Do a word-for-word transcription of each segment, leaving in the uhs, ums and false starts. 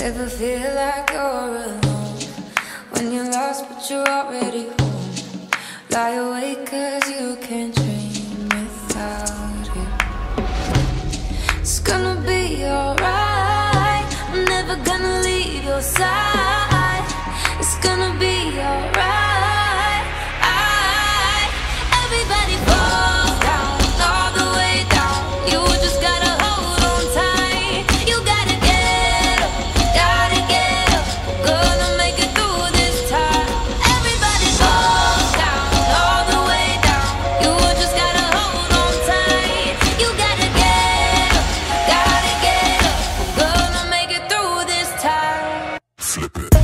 Ever feel like you're alone when you're lost but you're already home? Lie awake cause you can't dream without it. It's gonna be alright, I'm never gonna leave your side. It's gonna be alright. Everybody falls down, all the way down. You just gotta hold on tight. You gotta get up, gotta get up. We're gonna make it through this time. Everybody falls down, all the way down. You just gotta hold on tight. You gotta get up, gotta get up. We're gonna make it through this time. Flip it.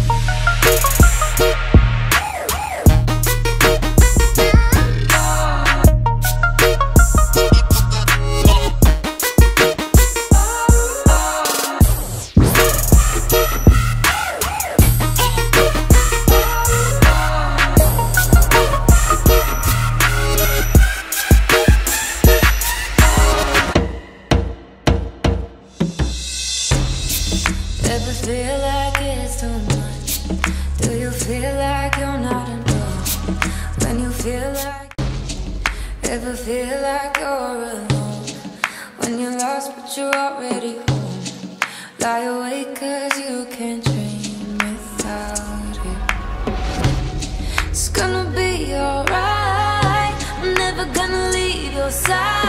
Ever feel like it's too much? Do you feel like you're not enough? When you feel like, ever feel like you're alone when you're lost but you're already home? Lie awake cause you can't dream without it. It's gonna be alright, I'm never gonna leave your side.